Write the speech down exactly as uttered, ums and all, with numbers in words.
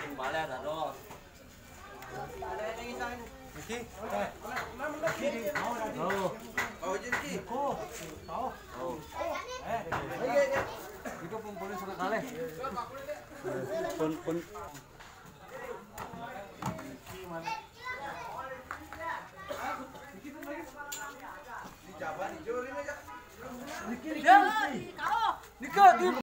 Kembali ada dos. Ada yang ngisang. Iki. Eh. Oh. Oh, jadi. Oh. Oh. Eh. Itu pun boleh sekali. Pun pun. Di Jawa, di Jawa ini aja. Niki, Niki. Niki,